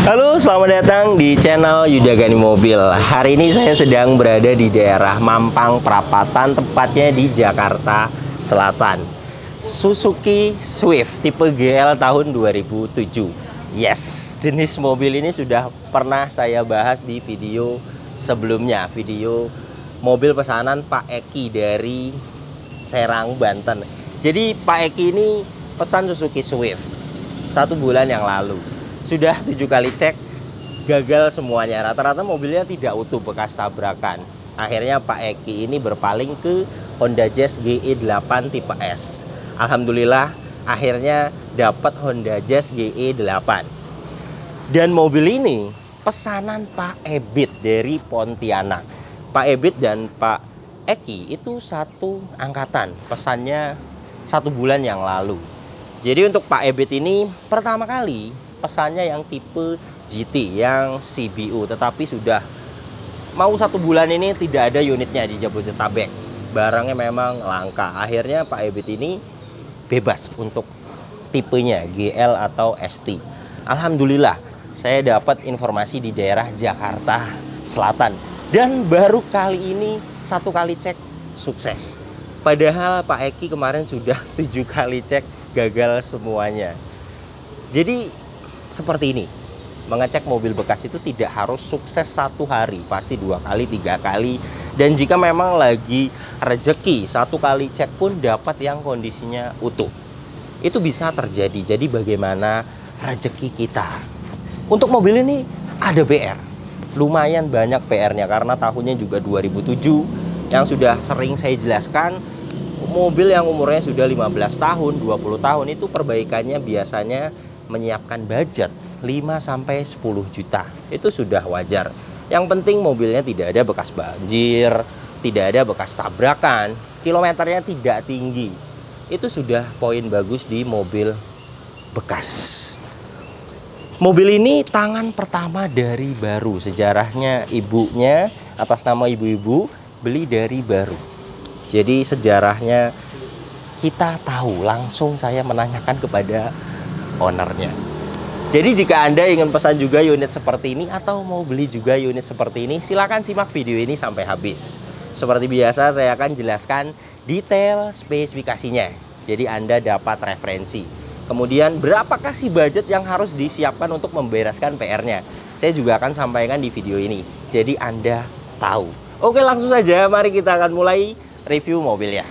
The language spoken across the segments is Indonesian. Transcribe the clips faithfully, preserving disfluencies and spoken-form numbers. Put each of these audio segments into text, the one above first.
Halo, selamat datang di channel Yuda Gani Mobil. Hari ini saya sedang berada di daerah Mampang Perapatan, tepatnya di Jakarta Selatan. Suzuki Swift tipe G L tahun dua ribu tujuh. Yes, jenis mobil ini sudah pernah saya bahas di video sebelumnya, video mobil pesanan Pak Eki dari Serang, Banten. Jadi Pak Eki ini pesan Suzuki Swift satu bulan yang lalu. Sudah tujuh kali cek, gagal semuanya. Rata-rata mobilnya tidak utuh, bekas tabrakan. Akhirnya Pak Eki ini berpaling ke Honda Jazz G E delapan tipe S. Alhamdulillah akhirnya dapat Honda Jazz G E delapan. Dan mobil ini pesanan Pak Ebit dari Pontianak. Pak Ebit dan Pak Eki itu satu angkatan. Pesannya satu bulan yang lalu. Jadi untuk Pak Ebit ini pertama kali pesannya yang tipe G T, yang C B U, tetapi sudah mau satu bulan ini tidak ada unitnya di Jabodetabek. Barangnya memang langka. Akhirnya Pak Ebit ini bebas untuk tipenya G L atau S T. Alhamdulillah saya dapat informasi di daerah Jakarta Selatan, dan baru kali ini satu kali cek sukses. Padahal Pak Eki kemarin sudah tujuh kali cek, gagal semuanya. Jadi seperti ini, mengecek mobil bekas itu tidak harus sukses satu hari, pasti dua kali, tiga kali. Dan jika memang lagi rezeki, satu kali cek pun dapat yang kondisinya utuh. Itu bisa terjadi. Jadi bagaimana rezeki kita? Untuk mobil ini ada P R, lumayan banyak P R-nya karena tahunnya juga dua ribu tujuh. Yang sudah sering saya jelaskan, mobil yang umurnya sudah lima belas tahun, dua puluh tahun itu perbaikannya biasanya menyiapkan budget lima sampai sepuluh juta. Itu sudah wajar. Yang penting mobilnya tidak ada bekas banjir, tidak ada bekas tabrakan, kilometernya tidak tinggi. Itu sudah poin bagus di mobil bekas. Mobil ini tangan pertama dari baru. Sejarahnya ibunya atas nama ibu-ibu beli dari baru. Jadi sejarahnya kita tahu, langsung saya menanyakan kepada ownernya. Jadi jika Anda ingin pesan juga unit seperti ini atau mau beli juga unit seperti ini, silakan simak video ini sampai habis. Seperti biasa saya akan jelaskan detail spesifikasinya, jadi Anda dapat referensi. Kemudian berapakah sih budget yang harus disiapkan untuk membereskan P R-nya, saya juga akan sampaikan di video ini, jadi Anda tahu. Oke, langsung saja mari kita akan mulai review mobilnya.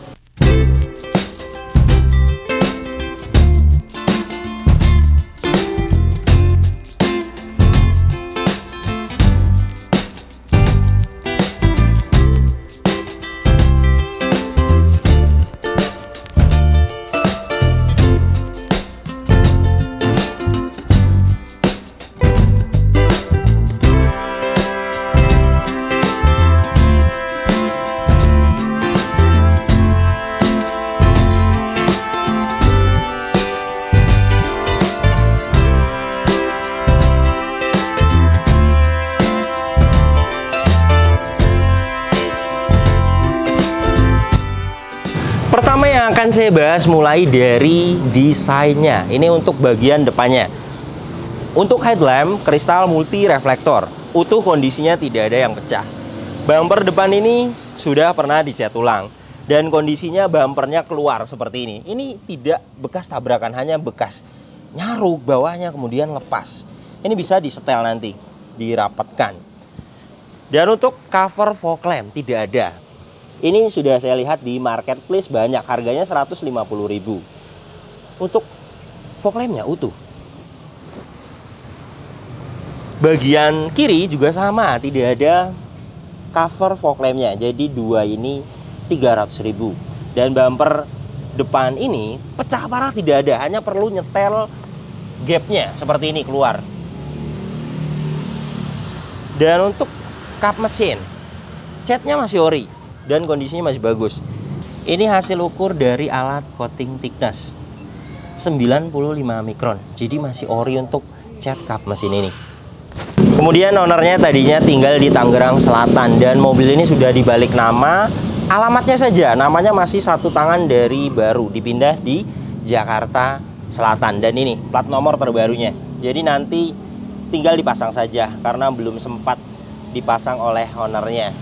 Pertama yang akan saya bahas mulai dari desainnya. Ini untuk bagian depannya. Untuk headlamp kristal multi reflektor, utuh, kondisinya tidak ada yang pecah. Bumper depan ini sudah pernah dicat ulang dan kondisinya bumpernya keluar seperti ini. Ini tidak bekas tabrakan, hanya bekas nyaruk bawahnya kemudian lepas. Ini bisa disetel nanti, dirapatkan. Dan untuk cover fog lamp tidak ada. Ini sudah saya lihat di marketplace banyak, harganya seratus lima puluh ribu. Untuk fog lampnya utuh. Bagian kiri juga sama, tidak ada cover fog lampnya. Jadi dua ini tiga ratus ribu. Dan bumper depan ini pecah parah tidak ada, hanya perlu nyetel gapnya seperti ini keluar. Dan untuk kap mesin, catnya masih ori dan kondisinya masih bagus. Ini hasil ukur dari alat coating thickness sembilan puluh lima mikron. Jadi masih ori untuk cat kap mesin ini. Kemudian ownernya tadinya tinggal di Tangerang Selatan dan mobil ini sudah dibalik nama. Alamatnya saja, namanya masih satu tangan dari baru, dipindah di Jakarta Selatan. Dan ini plat nomor terbarunya. Jadi nanti tinggal dipasang saja karena belum sempat dipasang oleh ownernya.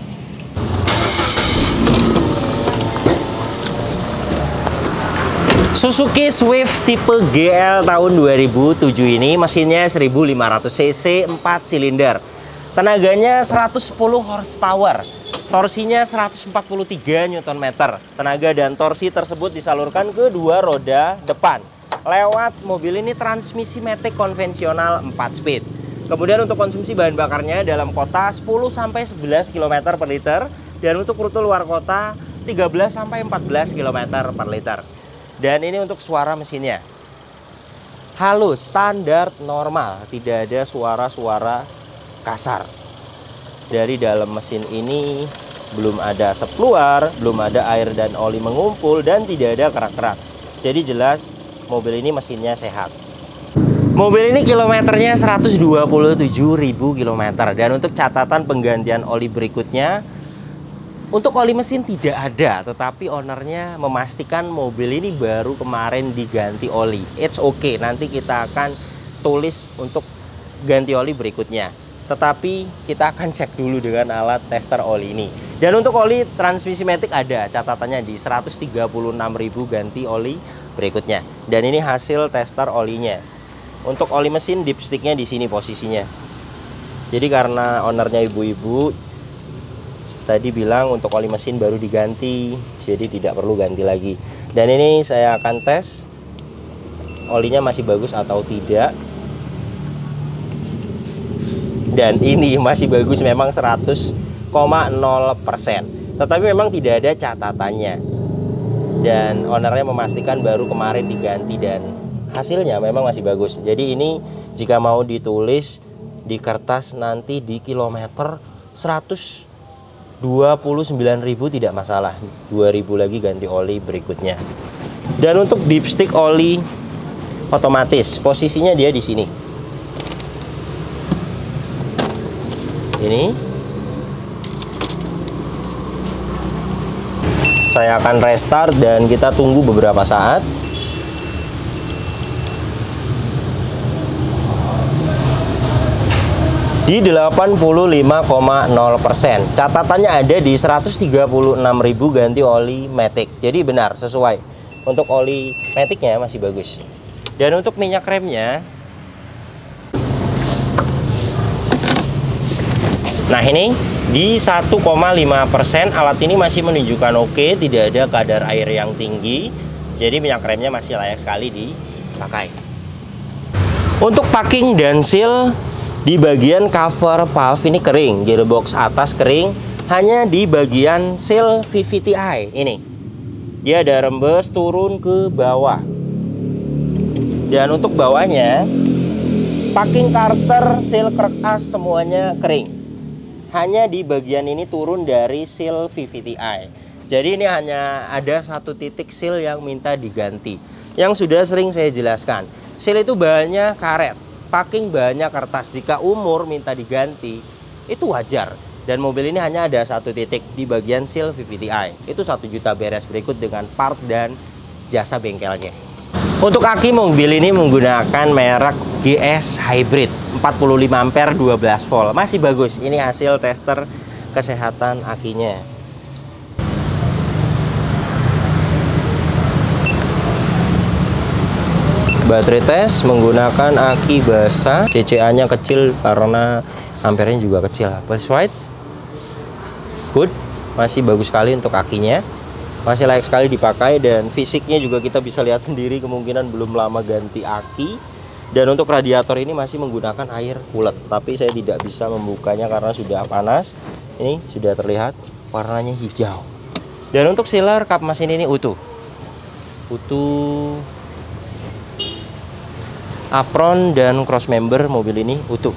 Suzuki Swift tipe G L tahun dua ribu tujuh ini mesinnya seribu lima ratus cc, empat silinder. Tenaganya seratus sepuluh horsepower. Torsinya seratus empat puluh tiga newton meter. Tenaga dan torsi tersebut disalurkan ke dua roda depan. Lewat mobil ini transmisi matic konvensional empat speed. Kemudian untuk konsumsi bahan bakarnya dalam kota sepuluh sampai sebelas kilometer per liter. Dan untuk rute luar kota tiga belas sampai empat belas kilometer per liter. Dan ini untuk suara mesinnya. Halus, standar, normal. Tidak ada suara-suara kasar. Dari dalam mesin ini belum ada asap keluar, belum ada air dan oli mengumpul, dan tidak ada kerak-kerak. Jadi jelas mobil ini mesinnya sehat. Mobil ini kilometernya seratus dua puluh tujuh ribu kilometer. Dan untuk catatan penggantian oli berikutnya, untuk oli mesin tidak ada, tetapi ownernya memastikan mobil ini baru kemarin diganti oli. It's okay, nanti kita akan tulis untuk ganti oli berikutnya. Tetapi kita akan cek dulu dengan alat tester oli ini. Dan untuk oli transmisi matic ada catatannya di seratus tiga puluh enam ribu ganti oli berikutnya. Dan ini hasil tester olinya. Untuk oli mesin dipsticknya di sini posisinya. Jadi karena ownernya ibu-ibu tadi bilang untuk oli mesin baru diganti, jadi tidak perlu ganti lagi. Dan ini saya akan tes olinya masih bagus atau tidak. Dan ini masih bagus, memang seratus koma nol persen. Tetapi memang tidak ada catatannya. Dan ownernya memastikan baru kemarin diganti dan hasilnya memang masih bagus. Jadi ini jika mau ditulis di kertas nanti di kilometer seratus dua puluh sembilan ribu tidak masalah, dua ribu lagi ganti oli berikutnya. Dan untuk dipstick oli otomatis, posisinya dia di sini. Ini saya akan restart dan kita tunggu beberapa saat. Di delapan puluh lima koma nol persen. Catatannya ada di seratus tiga puluh enam ribu ganti oli matic. Jadi benar, sesuai. Untuk oli maticnya masih bagus. Dan untuk minyak remnya, nah ini di satu koma lima persen. Alat ini masih menunjukkan oke, tidak ada kadar air yang tinggi. Jadi minyak remnya masih layak sekali dipakai. Untuk packing dan seal, di bagian cover valve ini kering, gearbox atas kering, hanya di bagian seal V V T I ini. Dia ada rembes turun ke bawah. Dan untuk bawahnya, packing carter, seal krek as semuanya kering. Hanya di bagian ini turun dari seal V V T I. Jadi ini hanya ada satu titik seal yang minta diganti. Yang sudah sering saya jelaskan. Seal itu bahannya karet. Packing banyak kertas. Jika umur minta diganti, itu wajar. Dan mobil ini hanya ada satu titik di bagian seal V V T I. Itu satu juta beres, berikut dengan part dan jasa bengkelnya. Untuk aki mobil ini menggunakan merek G S Hybrid empat puluh lima ampere dua belas volt. Masih bagus. Ini hasil tester kesehatan akinya. Baterai tes menggunakan aki basah, C C A-nya kecil karena ampernya juga kecil. Plus white, good, masih bagus sekali untuk akinya, masih layak sekali dipakai. Dan fisiknya juga kita bisa lihat sendiri, kemungkinan belum lama ganti aki. Dan untuk radiator ini masih menggunakan air cooler, tapi saya tidak bisa membukanya karena sudah panas. Ini sudah terlihat warnanya hijau. Dan untuk sealer kap mesin ini utuh, utuh. Apron dan cross member mobil ini utuh.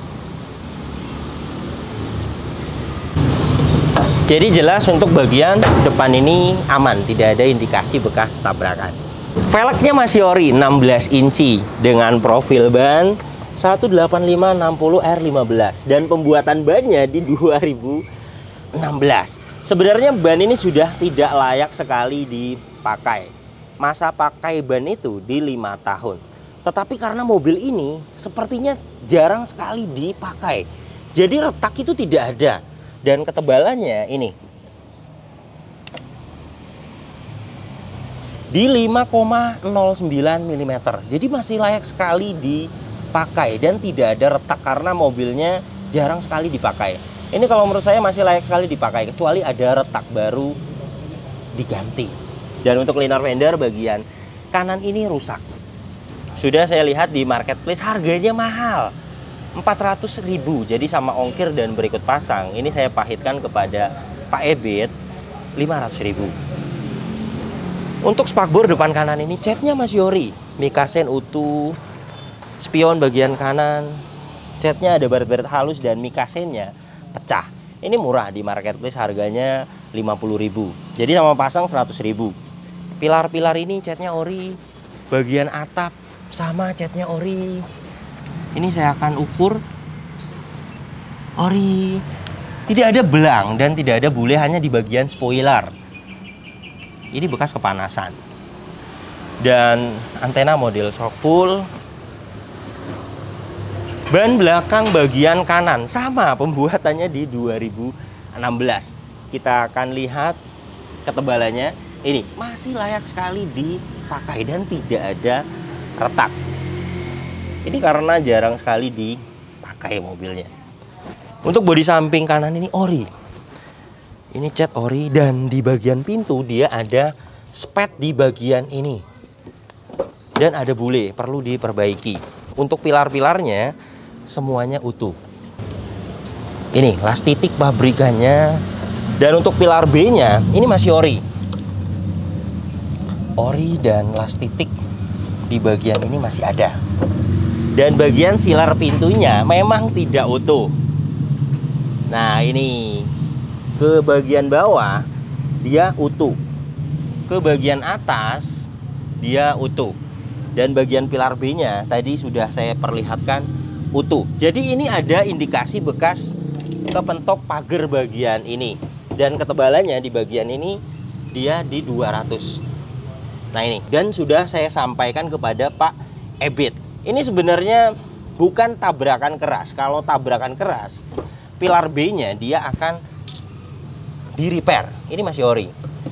Jadi jelas untuk bagian depan ini aman, tidak ada indikasi bekas tabrakan. Velgnya masih ori enam belas inci dengan profil ban satu delapan lima enam nol R lima belas dan pembuatan bannya di dua ribu enam belas. Sebenarnya ban ini sudah tidak layak sekali dipakai. Masa pakai ban itu di lima tahun. Tetapi karena mobil ini sepertinya jarang sekali dipakai, jadi retak itu tidak ada. Dan ketebalannya ini di lima koma nol sembilan milimeter, jadi masih layak sekali dipakai dan tidak ada retak karena mobilnya jarang sekali dipakai. Ini kalau menurut saya masih layak sekali dipakai, kecuali ada retak baru diganti. Dan untuk liner fender bagian kanan ini rusak. Sudah saya lihat di marketplace harganya mahal, empat ratus ribu. Jadi sama ongkir dan berikut pasang, ini saya pahitkan kepada Pak Ebit lima ratus ribu. Untuk spakbor depan kanan ini catnya masih ori, mikasen utuh, spion bagian kanan catnya ada baret-baret halus dan mikasennya pecah. Ini murah di marketplace, harganya lima puluh ribu. Jadi sama pasang seratus ribu. Pilar-pilar ini catnya ori, bagian atap sama catnya ori. Ini saya akan ukur ori. Tidak ada belang dan tidak ada bule, hanya di bagian spoiler. Ini bekas kepanasan. Dan antena model shock full. Ban belakang bagian kanan sama, pembuatannya di dua ribu enam belas. Kita akan lihat ketebalannya. Ini masih layak sekali dipakai dan tidak ada retak. Ini karena jarang sekali dipakai mobilnya. Untuk bodi samping kanan ini ori. Ini cat ori dan di bagian pintu dia ada spet di bagian ini. Dan ada bule, perlu diperbaiki. Untuk pilar-pilarnya semuanya utuh. Ini las titik pabrikannya. Dan untuk pilar B-nya ini masih ori. Ori dan las titik di bagian ini masih ada. Dan bagian silar pintunya memang tidak utuh. Nah, ini ke bagian bawah dia utuh. Ke bagian atas dia utuh. Dan bagian pilar B-nya tadi sudah saya perlihatkan utuh. Jadi ini ada indikasi bekas kepentok pagar bagian ini. Dan ketebalannya di bagian ini dia di dua ratus. Nah ini, dan sudah saya sampaikan kepada Pak Ebit. Ini sebenarnya bukan tabrakan keras. Kalau tabrakan keras, pilar B-nya dia akan di repair. Ini masih ori.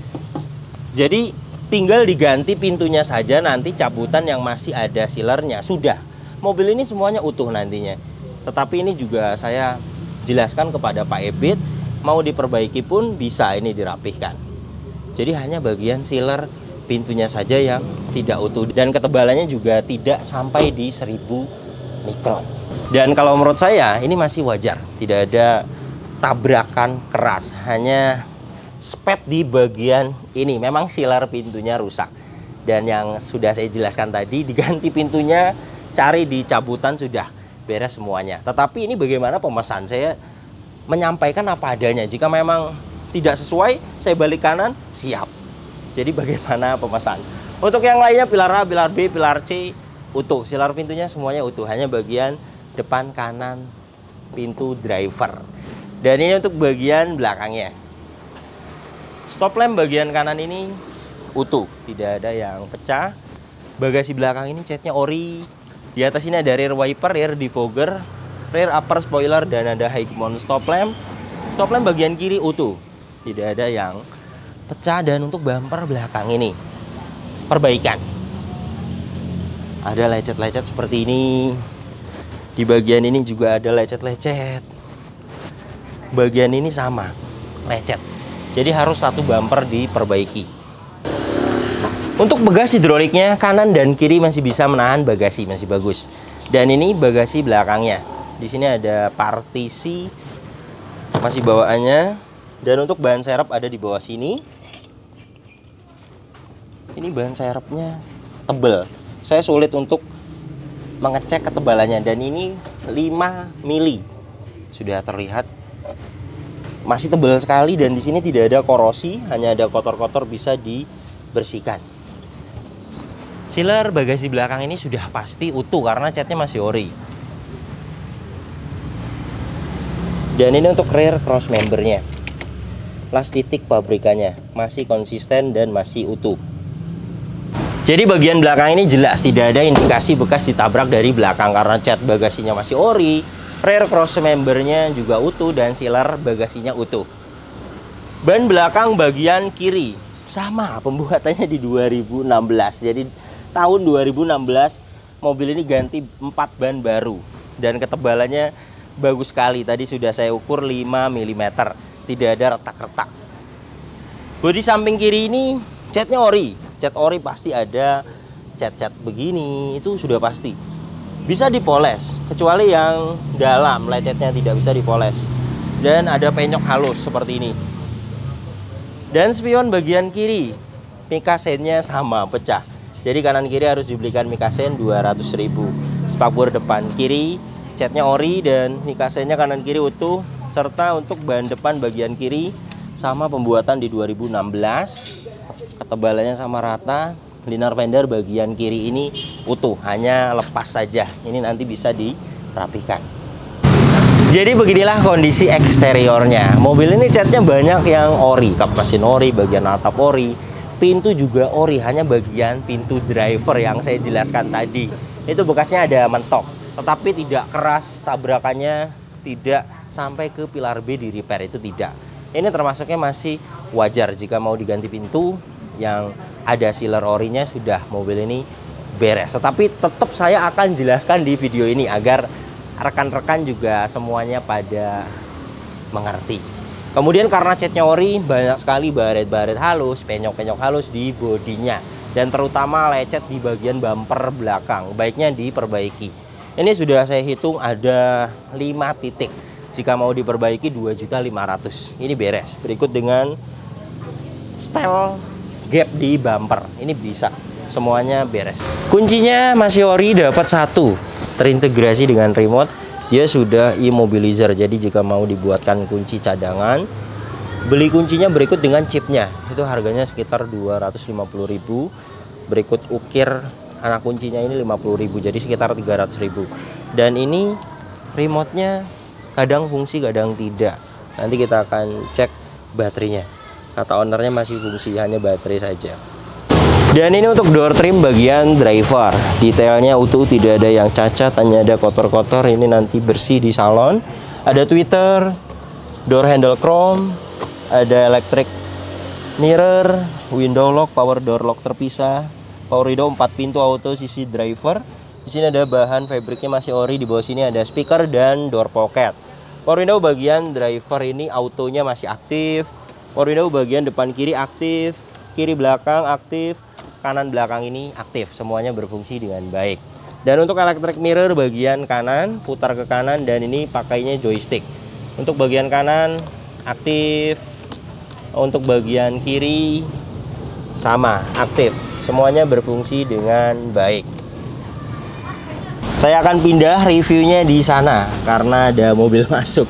Jadi tinggal diganti pintunya saja, nanti cabutan yang masih ada sealernya. Sudah, mobil ini semuanya utuh nantinya. Tetapi ini juga saya jelaskan kepada Pak Ebit, mau diperbaiki pun bisa ini dirapihkan. Jadi hanya bagian sealer pintunya saja yang tidak utuh. Dan ketebalannya juga tidak sampai di seribu mikron. Dan kalau menurut saya ini masih wajar. Tidak ada tabrakan keras, hanya spet di bagian ini. Memang sealer pintunya rusak. Dan yang sudah saya jelaskan tadi, diganti pintunya, cari di cabutan, sudah beres semuanya. Tetapi ini bagaimana pemesan, saya menyampaikan apa adanya. Jika memang tidak sesuai, saya balik kanan, siap. Jadi bagaimana pemesan. Untuk yang lainnya, pilar A, pilar B, pilar C utuh. Sealer pintunya semuanya utuh, hanya bagian depan kanan pintu driver. Dan ini untuk bagian belakangnya. Stop lamp bagian kanan ini utuh, tidak ada yang pecah. Bagasi belakang ini catnya ori. Di atas ini ada rear wiper, rear defogger, rear upper spoiler, dan ada high mount stop lamp. Stop lamp bagian kiri utuh, tidak ada yang pecah. Dan untuk bumper belakang ini perbaikan. Ada lecet-lecet seperti ini. Di bagian ini juga ada lecet-lecet. Bagian ini sama, lecet. Jadi harus satu bumper diperbaiki. Untuk bagasi hidroliknya kanan dan kiri masih bisa menahan bagasi, masih bagus. Dan ini bagasi belakangnya. Di sini ada partisi masih bawaannya. Dan untuk bahan serep ada di bawah sini. Ini bahan serepnya tebal. Saya sulit untuk mengecek ketebalannya, dan ini lima mili. Sudah terlihat masih tebal sekali, dan di sini tidak ada korosi, hanya ada kotor-kotor bisa dibersihkan. Sealer bagasi belakang ini sudah pasti utuh karena catnya masih ori. Dan ini untuk rear cross membernya. Las titik pabrikannya masih konsisten dan masih utuh. Jadi bagian belakang ini jelas tidak ada indikasi bekas ditabrak dari belakang karena cat bagasinya masih ori, rear cross membernya juga utuh dan sealer bagasinya utuh. Ban belakang bagian kiri sama pembuatannya di dua ribu enam belas. Jadi tahun dua ribu enam belas mobil ini ganti empat ban baru dan ketebalannya bagus sekali. Tadi sudah saya ukur lima milimeter. Tidak ada retak-retak. Bodi samping kiri ini catnya ori. Cat ori pasti ada cat-cat begini, itu sudah pasti. Bisa dipoles, kecuali yang dalam lecetnya tidak bisa dipoles. Dan ada penyok halus seperti ini. Dan spion bagian kiri, mikasennya sama, pecah. Jadi kanan kiri harus dibelikan mikasen dua ratus ribu. Spakbor depan kiri, catnya ori dan mikasennya kanan kiri utuh. Serta untuk ban depan bagian kiri sama pembuatan di dua ribu enam belas. Ketebalannya sama rata. Liner fender bagian kiri ini utuh, hanya lepas saja. Ini nanti bisa dirapikan. Jadi beginilah kondisi eksteriornya. Mobil ini catnya banyak yang ori, kap mesin ori, bagian atap ori, pintu juga ori, hanya bagian pintu driver yang saya jelaskan tadi. Itu bekasnya ada mentok, tetapi tidak keras tabrakannya, tidak sampai ke pilar B di repair, itu tidak. Ini termasuknya masih wajar jika mau diganti pintu yang ada sealer orinya sudah mobil ini beres. Tetapi tetap saya akan jelaskan di video ini agar rekan-rekan juga semuanya pada mengerti. Kemudian karena catnya ori, banyak sekali baret-baret halus, penyok-penyok halus di bodinya. Dan terutama lecet di bagian bumper belakang, baiknya diperbaiki. Ini sudah saya hitung ada lima titik. Jika mau diperbaiki dua juta lima ratus ribu. Ini beres. Berikut dengan style gap di bumper. Ini bisa. Semuanya beres. Kuncinya masih ori, dapat satu. Terintegrasi dengan remote. Dia sudah immobilizer. Jadi jika mau dibuatkan kunci cadangan, beli kuncinya berikut dengan chipnya. Itu harganya sekitar dua ratus lima puluh ribu. Berikut ukir anak kuncinya ini lima puluh ribu. Jadi sekitar tiga ratus ribu. Dan ini remote-nya kadang fungsi, kadang tidak. Nanti kita akan cek baterainya. Kata ownernya masih fungsi, hanya baterai saja. Dan ini untuk door trim bagian driver. Detailnya utuh, tidak ada yang cacat, hanya ada kotor-kotor. Ini nanti bersih di salon. Ada tweeter, door handle chrome, ada electric mirror, window lock, power door lock terpisah, power window empat pintu auto sisi driver. Di sini ada bahan fabriknya masih ori. Di bawah sini ada speaker dan door pocket. Power window bagian driver ini autonya masih aktif. Power window bagian depan kiri aktif, kiri belakang aktif, kanan belakang ini aktif. Semuanya berfungsi dengan baik. Dan untuk electric mirror bagian kanan putar ke kanan dan ini pakainya joystick. Untuk bagian kanan aktif, untuk bagian kiri sama aktif. Semuanya berfungsi dengan baik. Saya akan pindah reviewnya di sana karena ada mobil masuk.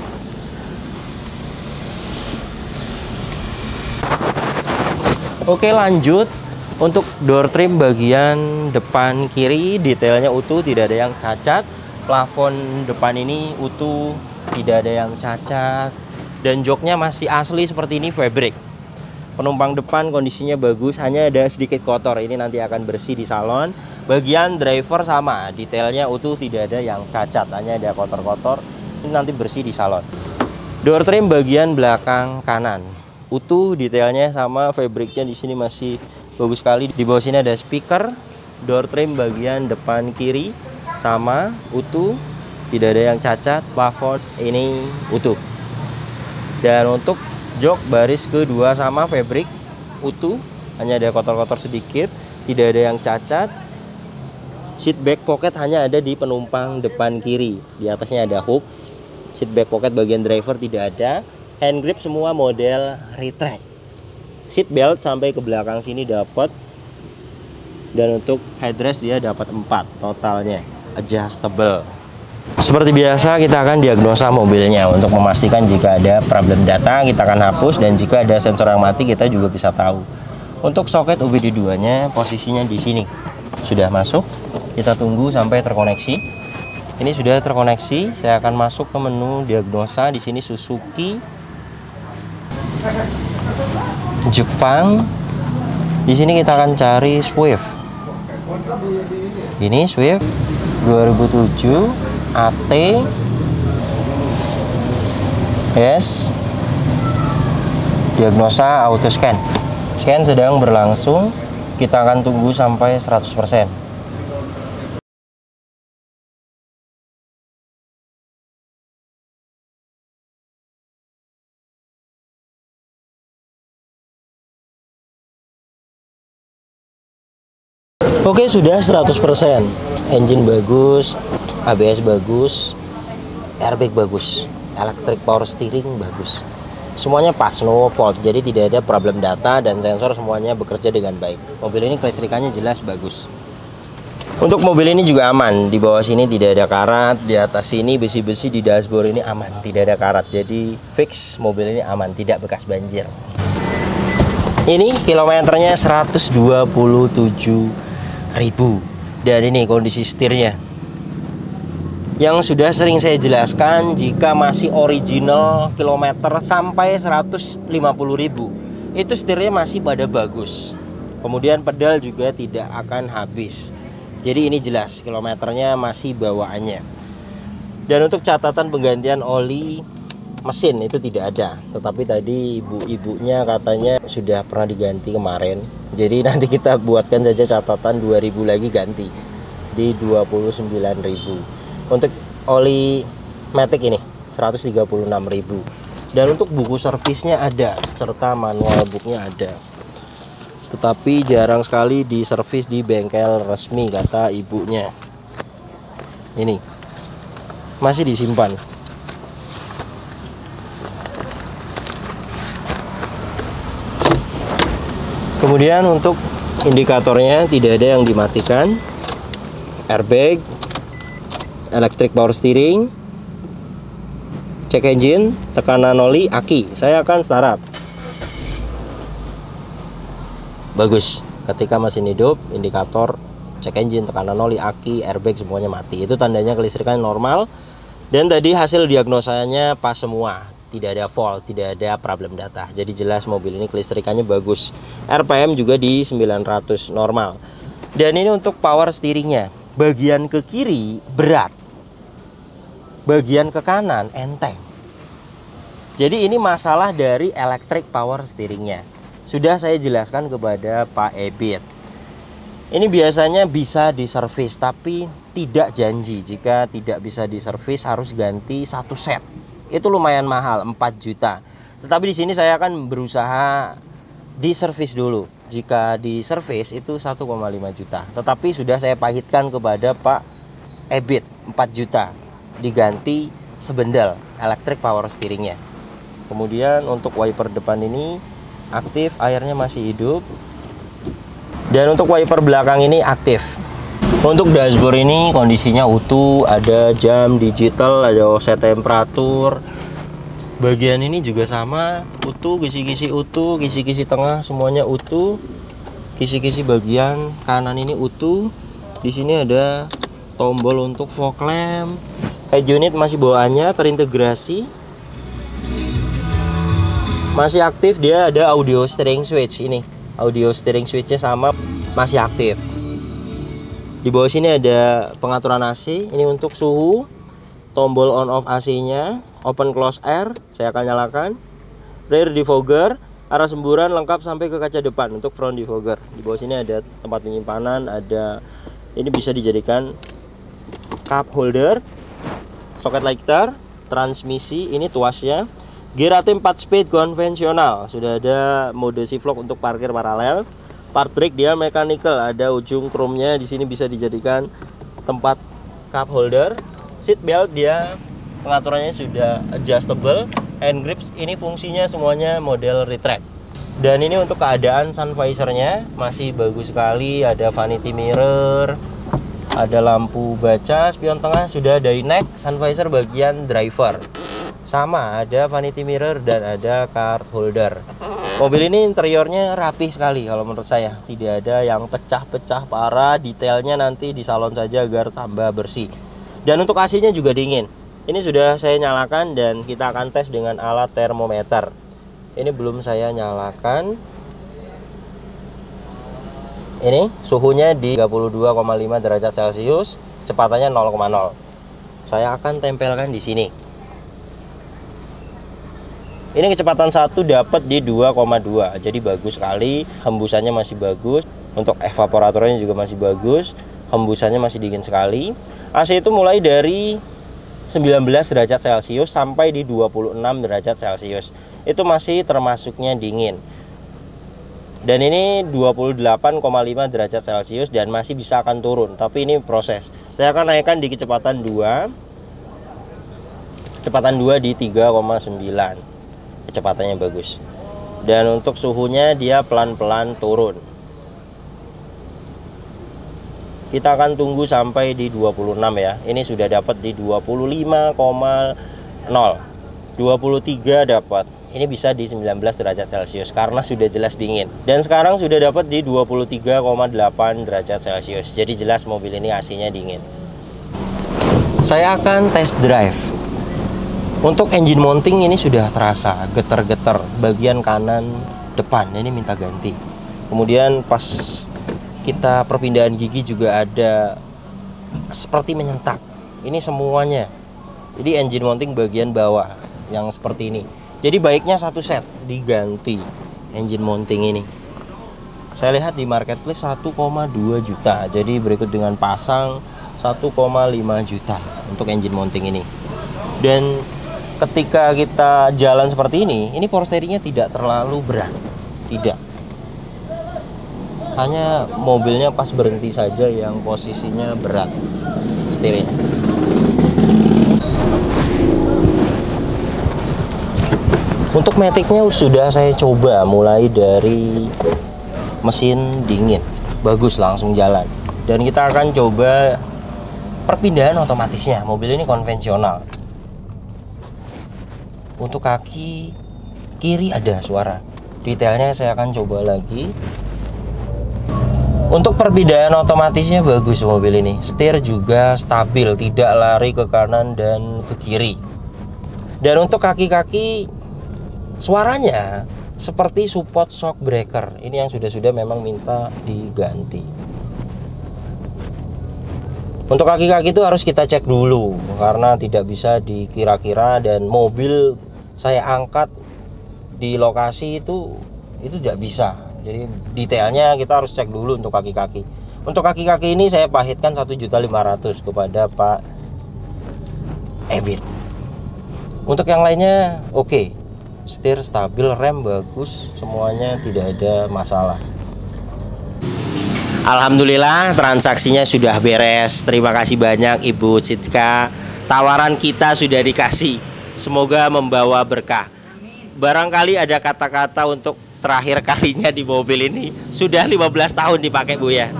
Oke, lanjut. Untuk door trim bagian depan kiri detailnya utuh, tidak ada yang cacat. Plafon depan ini utuh, tidak ada yang cacat. Dan joknya masih asli seperti ini, fabric. Penumpang depan kondisinya bagus, hanya ada sedikit kotor. Ini nanti akan bersih di salon. Bagian driver sama, detailnya utuh, tidak ada yang cacat, hanya ada kotor-kotor. Ini nanti bersih di salon. Door trim bagian belakang kanan utuh, detailnya sama, fabriknya di sini masih bagus sekali. Di bawah sini ada speaker. Door trim bagian depan kiri sama, utuh, tidak ada yang cacat. Plafon ini utuh. Dan untuk jok baris kedua sama, fabric utuh, hanya ada kotor-kotor sedikit, tidak ada yang cacat. Seat back pocket hanya ada di penumpang depan kiri. Di atasnya ada hook. Seat back pocket bagian driver tidak ada. Hand grip semua model retract. Seat belt sampai ke belakang sini dapat. Dan untuk headrest dia dapat empat totalnya, adjustable. Seperti biasa kita akan diagnosa mobilnya untuk memastikan jika ada problem data kita akan hapus, dan jika ada sensor yang mati kita juga bisa tahu. Untuk soket U B D dua nya posisinya di sini sudah masuk. Kita tunggu sampai terkoneksi. Ini sudah terkoneksi. Saya akan masuk ke menu diagnosa. Di sini Suzuki, Jepang. Di sini kita akan cari Swift. Ini Swift dua ribu tujuh A T. Yes. Diagnosa auto scan. Scan sedang berlangsung. Kita akan tunggu sampai seratus persen. Oke, sudah seratus persen. Engine bagus, A B S bagus, airbag bagus, electric power steering bagus. Semuanya pas, no fault. Jadi tidak ada problem data dan sensor semuanya bekerja dengan baik. Mobil ini kelistrikannya jelas bagus. Untuk mobil ini juga aman. Di bawah sini tidak ada karat, di atas sini besi-besi, di dashboard ini aman, tidak ada karat. Jadi fix, mobil ini aman, tidak bekas banjir. Ini kilometernya seratus dua puluh tujuh ribu. Dan ini kondisi setirnya yang sudah sering saya jelaskan. Jika masih original kilometer sampai seratus lima puluh ribu, itu setirnya masih pada bagus. Kemudian pedal juga tidak akan habis. Jadi ini jelas kilometernya masih bawaannya. Dan untuk catatan penggantian oli mesin itu tidak ada. Tetapi tadi ibu-ibunya katanya sudah pernah diganti kemarin. Jadi nanti kita buatkan saja catatan dua ribu lagi ganti di dua puluh sembilan ribu. Untuk oli Matic ini seratus tiga puluh enam ribu. Dan untuk buku servisnya ada serta manual booknya ada. Tetapi jarang sekali diservis di bengkel resmi kata ibunya. Ini masih disimpan. Kemudian untuk indikatornya tidak ada yang dimatikan. Airbag, electric power steering, cek engine, tekanan oli, aki. Saya akan startup. Bagus. Ketika mesin hidup, indikator, cek engine, tekanan oli, aki, airbag semuanya mati. Itu tandanya kelistrikan normal. Dan tadi hasil diagnosanya pas semua. Tidak ada fault, tidak ada problem data. Jadi jelas mobil ini kelistrikannya bagus. R P M juga di sembilan ratus normal. Dan ini untuk power steeringnya. Bagian ke kiri berat, bagian ke kanan enteng. Jadi ini masalah dari electric power steeringnya. Sudah saya jelaskan kepada Pak Ebit. Ini biasanya bisa diservis, tapi tidak janji. Jika tidak bisa diservis harus ganti satu set. Itu lumayan mahal, empat juta. Tetapi di sini saya akan berusaha diservis dulu. Jika diservis itu satu koma lima juta. Tetapi sudah saya pahitkan kepada Pak Ebit empat juta. Diganti sebendel electric power steeringnya. Kemudian untuk wiper depan ini aktif, airnya masih hidup. Dan untuk wiper belakang ini aktif. Untuk dashboard ini kondisinya utuh, ada jam digital, ada offset temperatur. Bagian ini juga sama, utuh, kisi-kisi utuh, kisi-kisi tengah semuanya utuh. Kisi-kisi bagian kanan ini utuh. Di sini ada tombol untuk fog lamp. Head unit masih bawaannya terintegrasi. Masih aktif, dia ada audio steering switch ini. Audio steering switchnya sama, masih aktif. Di bawah sini ada pengaturan A C, ini untuk suhu, tombol on off A C-nya, open close air, saya akan nyalakan. Rear defogger, arah semburan lengkap sampai ke kaca depan untuk front defogger. Di bawah sini ada tempat penyimpanan, ada ini bisa dijadikan cup holder, soket lighter, transmisi, ini tuasnya. Gear A T empat speed konvensional, sudah ada mode shiflock untuk parkir paralel. Part brake dia mechanical, ada ujung chrome-nya di sini bisa dijadikan tempat cup holder. Seat belt dia pengaturannya sudah adjustable. Hand grips ini fungsinya semuanya model retract. Dan ini untuk keadaan sun visor-nya masih bagus sekali, ada vanity mirror, ada lampu baca, spion tengah sudah dari neck, sun visor bagian driver. Sama, ada vanity mirror dan ada card holder. Mobil ini interiornya rapi sekali kalau menurut saya. Tidak ada yang pecah-pecah parah. Detailnya nanti di salon saja agar tambah bersih. Dan untuk A C-nya juga dingin. Ini sudah saya nyalakan dan kita akan tes dengan alat termometer. Ini belum saya nyalakan. Ini suhunya di tiga puluh dua koma lima derajat Celcius, kecepatannya nol koma nol. Saya akan tempelkan di sini. Ini kecepatan satu dapat di dua koma dua. Jadi bagus sekali, hembusannya masih bagus. Untuk evaporatornya juga masih bagus, hembusannya masih dingin sekali. A C itu mulai dari sembilan belas derajat Celcius sampai di dua puluh enam derajat Celcius. Itu masih termasuknya dingin. Dan ini dua puluh delapan koma lima derajat Celcius dan masih bisa akan turun, tapi ini proses. Saya akan naikkan di kecepatan dua. Kecepatan dua di tiga koma sembilan. Kecepatannya bagus. Dan untuk suhunya dia pelan-pelan turun. Kita akan tunggu sampai di dua puluh enam ya. Ini sudah dapat di dua puluh lima koma nol. dua puluh tiga dapat. Ini bisa di sembilan belas derajat Celcius karena sudah jelas dingin. Dan sekarang sudah dapat di dua puluh tiga koma delapan derajat Celcius. Jadi jelas mobil ini A C-nya dingin. Saya akan test drive. Untuk engine mounting ini sudah terasa getar-getar bagian kanan depan. Ini minta ganti. Kemudian pas kita perpindahan gigi juga ada seperti menyentak. Ini semuanya. Jadi engine mounting bagian bawah yang seperti ini. Jadi baiknya satu set diganti engine mounting ini. Saya lihat di marketplace satu koma dua juta. Jadi berikut dengan pasang satu koma lima juta untuk engine mounting ini. Dan ketika kita jalan seperti ini, ini power steeringnya tidak terlalu berat. Tidak. Hanya mobilnya pas berhenti saja yang posisinya berat setirnya. Untuk maticnya sudah saya coba mulai dari mesin dingin, bagus langsung jalan. Dan kita akan coba perpindahan otomatisnya. Mobil ini konvensional. Untuk kaki kiri ada suara. Detailnya saya akan coba lagi. Untuk perpindahan otomatisnya bagus mobil ini. Setir juga stabil, tidak lari ke kanan dan ke kiri. Dan untuk kaki-kaki suaranya seperti support shock breaker. Ini yang sudah-sudah memang minta diganti. Untuk kaki-kaki itu harus kita cek dulu karena tidak bisa dikira-kira, dan mobil saya angkat di lokasi itu itu tidak bisa. Jadi detailnya kita harus cek dulu untuk kaki-kaki. Untuk kaki-kaki ini saya pahitkan satu juta lima ratus ribu kepada Pak Ebit. Untuk yang lainnya oke. Okay. Setir stabil, rem bagus, semuanya tidak ada masalah. Alhamdulillah transaksinya sudah beres. Terima kasih banyak Ibu Cicka. Tawaran kita sudah dikasih. Semoga membawa berkah. Barangkali ada kata-kata untuk terakhir kalinya di mobil ini. Sudah lima belas tahun dipakai Bu ya.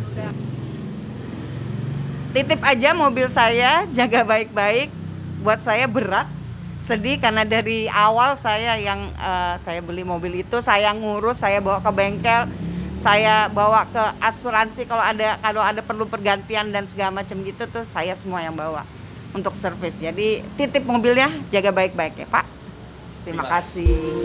Titip aja mobil saya, jaga baik-baik. Buat saya berat. Sedih karena dari awal saya yang uh, saya beli mobil itu saya ngurus, saya bawa ke bengkel, saya bawa ke asuransi kalau ada kalau ada perlu pergantian dan segala macam gitu tuh saya semua yang bawa untuk servis. Jadi titip mobilnya, jaga baik-baik ya Pak. Terima kasih.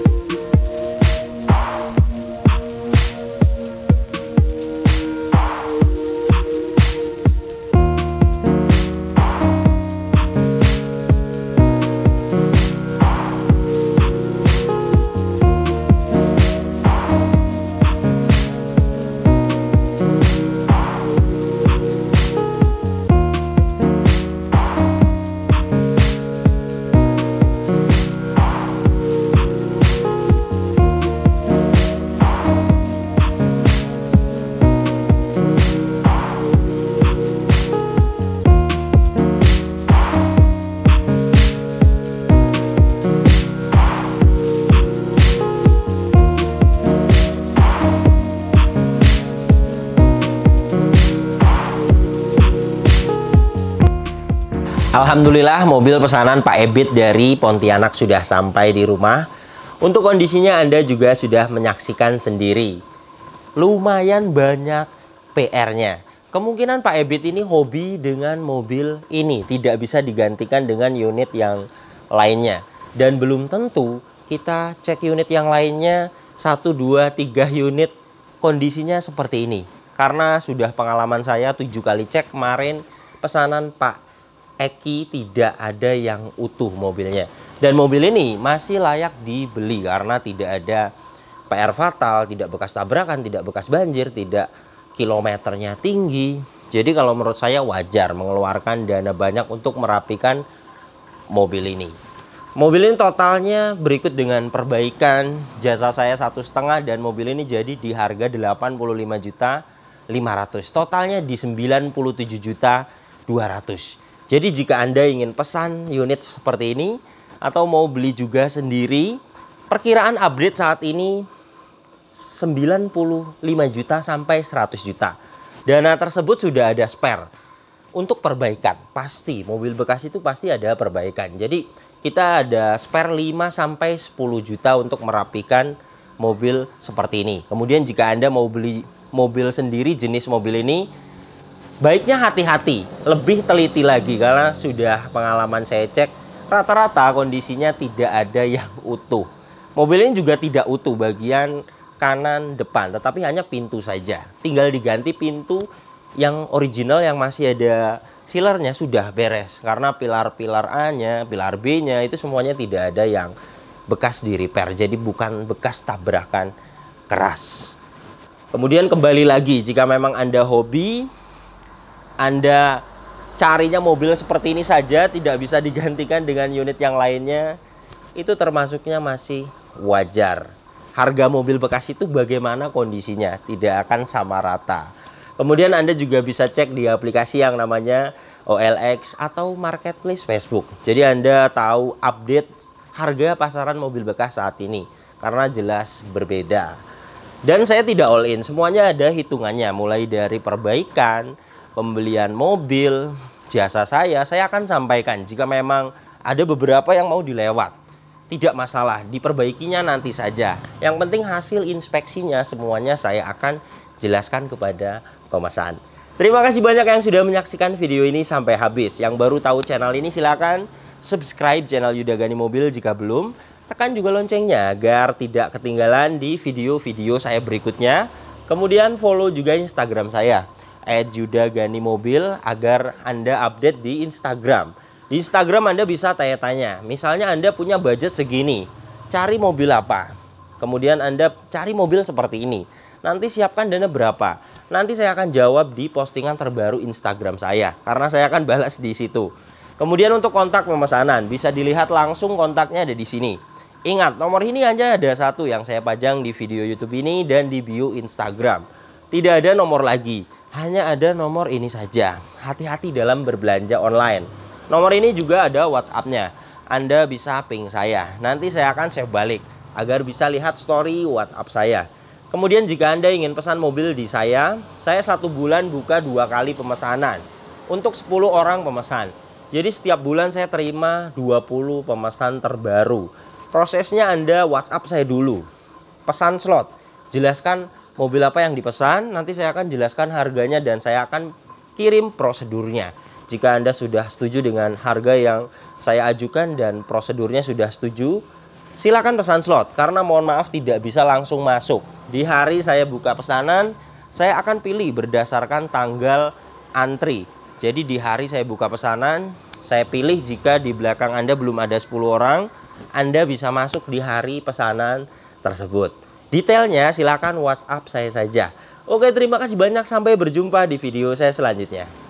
Alhamdulillah mobil pesanan Pak Ebit dari Pontianak sudah sampai di rumah. Untuk kondisinya Anda juga sudah menyaksikan sendiri. Lumayan banyak P R-nya. Kemungkinan Pak Ebit ini hobi dengan mobil ini, tidak bisa digantikan dengan unit yang lainnya. Dan belum tentu kita cek unit yang lainnya satu, dua, tiga unit kondisinya seperti ini. Karena sudah pengalaman saya tujuh kali cek kemarin pesanan Pak Eki tidak ada yang utuh mobilnya. Dan mobil ini masih layak dibeli karena tidak ada P R fatal, tidak bekas tabrakan, tidak bekas banjir, tidak kilometernya tinggi. Jadi kalau menurut saya wajar mengeluarkan dana banyak untuk merapikan mobil ini. Mobil ini totalnya berikut dengan perbaikan jasa saya satu setengah dan mobil ini jadi di harga delapan puluh lima juta lima ratus. Totalnya di sembilan puluh tujuh juta dua ratus. Jadi jika Anda ingin pesan unit seperti ini atau mau beli juga sendiri, perkiraan update saat ini sembilan puluh lima juta sampai seratus juta. Dana tersebut sudah ada spare untuk perbaikan. Pasti mobil bekas itu pasti ada perbaikan. Jadi kita ada spare lima sampai sepuluh juta untuk merapikan mobil seperti ini. Kemudian jika Anda mau beli mobil sendiri jenis mobil ini, baiknya hati-hati, lebih teliti lagi karena sudah pengalaman saya cek rata-rata kondisinya tidak ada yang utuh. Mobil ini juga tidak utuh bagian kanan depan, tetapi hanya pintu saja. Tinggal diganti pintu yang original yang masih ada sealernya sudah beres. Karena pilar-pilar A-nya, pilar B-nya itu semuanya tidak ada yang bekas di repair. Jadi bukan bekas tabrakan keras. Kemudian kembali lagi, jika memang Anda hobi, Anda carinya mobil seperti ini saja, tidak bisa digantikan dengan unit yang lainnya, itu termasuknya masih wajar. Harga mobil bekas itu bagaimana kondisinya, tidak akan sama rata. Kemudian Anda juga bisa cek di aplikasi yang namanya O L X atau Marketplace Facebook. Jadi Anda tahu update harga pasaran mobil bekas saat ini, karena jelas berbeda. Dan saya tidak all in, semuanya ada hitungannya. Mulai dari perbaikan, pembelian mobil, jasa saya, saya akan sampaikan. Jika memang ada beberapa yang mau dilewat, tidak masalah, diperbaikinya nanti saja. Yang penting hasil inspeksinya semuanya saya akan jelaskan kepada pemesan. Terima kasih banyak yang sudah menyaksikan video ini sampai habis. Yang baru tahu channel ini silakan subscribe channel Yuda Gani Mobil jika belum. Tekan juga loncengnya agar tidak ketinggalan di video-video saya berikutnya. Kemudian follow juga Instagram saya et yuda gani mobil agar Anda update di Instagram. Di Instagram Anda bisa tanya-tanya. Misalnya Anda punya budget segini, cari mobil apa? Kemudian Anda cari mobil seperti ini. Nanti siapkan dana berapa? Nanti saya akan jawab di postingan terbaru Instagram saya, karena saya akan balas di situ. Kemudian untuk kontak pemesanan bisa dilihat langsung, kontaknya ada di sini. Ingat, nomor ini hanya ada satu yang saya pajang di video YouTube ini dan di bio Instagram. Tidak ada nomor lagi, hanya ada nomor ini saja. Hati-hati dalam berbelanja online. Nomor ini juga ada WhatsApp-nya. Anda bisa ping saya. Nanti saya akan save balik agar bisa lihat story WhatsApp saya. Kemudian jika Anda ingin pesan mobil di saya, saya satu bulan buka dua kali pemesanan untuk sepuluh orang pemesan. Jadi setiap bulan saya terima dua puluh pemesan terbaru. Prosesnya Anda WhatsApp saya dulu, pesan slot, jelaskan mobil apa yang dipesan, nanti saya akan jelaskan harganya dan saya akan kirim prosedurnya. Jika Anda sudah setuju dengan harga yang saya ajukan dan prosedurnya sudah setuju, silakan pesan slot, karena mohon maaf tidak bisa langsung masuk. Di hari saya buka pesanan, saya akan pilih berdasarkan tanggal antri. Jadi di hari saya buka pesanan, saya pilih jika di belakang Anda belum ada sepuluh orang, Anda bisa masuk di hari pesanan tersebut. Detailnya silakan WhatsApp saya saja. Oke, terima kasih banyak, sampai berjumpa di video saya selanjutnya.